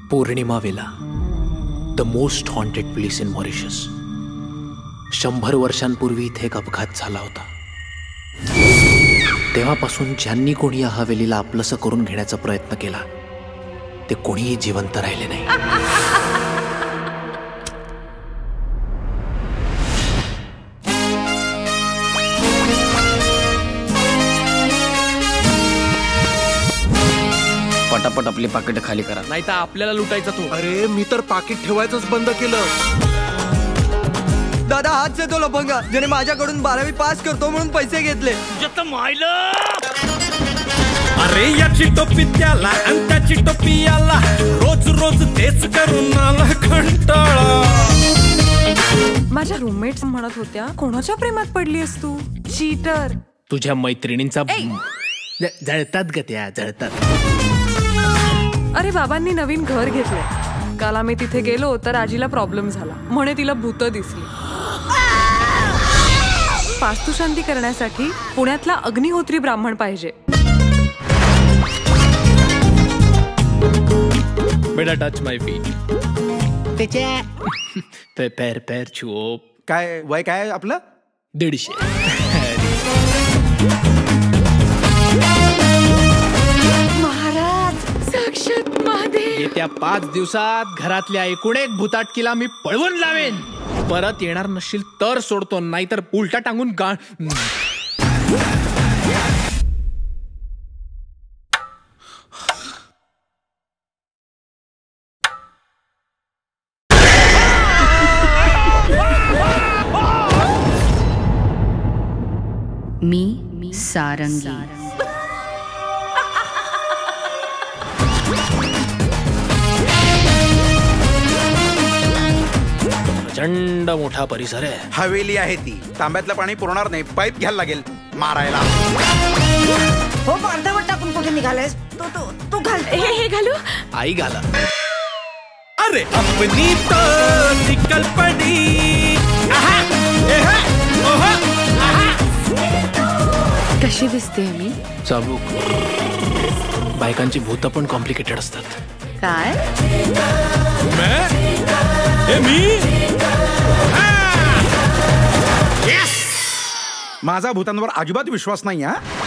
पौर्णिमा वेला, the most haunted place in Mauritius. 100 वर्षांपूर्वी इथे एक अपघात झाला होता. तेव्हापासून ज्यांनी कोणी या हवेलीला आपलंसं करून घेण्याचा प्रयत्न केला ते कोणीही जिवंत राहिले नाही. पटापट आपली पाकिट खाली करा, नाही तर आपल्याला लुटायचा तू. अरे मी तर पाकिट ठेवायचंच बंद केलं. दादा हाच आहे तो लफंगा ज्याने माझ्याकडून 12वी पास करतो म्हणून पैसे घेतले. अरे याची टोपी त्याला आणि त्याची टोपी याला, रोज रोज तेच करून आला कंटाळा. माझ्या रूममेट्स म्हणत होत्या कोणाच्या प्रेमात पडलीस तू, चीटर. तुझ्या मैत्रिणींचा जळतात ग त्या, जळतात. अरे बाबांनी नवीन घर घेतलंय. काल आम्ही तिथे गेलो तर आजीला प्रॉब्लेम झाला, म्हणे तिला भूत दिसली. वास्तुशांती करण्यासाठी पुण्यातला अग्निहोत्री ब्राह्मण पाहिजे. बेटा टच माय फीट. पैर पैर छुओ. काय वय काय आपलं? 150. महाराज साक्षात महादेव. येत्या 5 दिवसात घरातल्या एकूण एक भूताटकीला मी पळवून लावेन. परत येणार नसशील तर सोडतो, नाहीतर उलटा टांगून गाळ. मी सारंगी. प्रचंड मोठा परिसर आहे. हवेली आहे ती. तांब्यातलं पाणी पुरणार नाही, पाईप घ्यायला लागेल मारायला. हो अर्धवट टाकून कुठे निघालायस? तू घाल. हे घालू. आई घाला. अरे अपनी तो निकल पडी. कशी दिसते मी? चाबूक. बायकांची भूत पण कॉम्प्लिकेटेड असतात. काय? माझा भूतांवर अजिबात विश्वास नाही. हा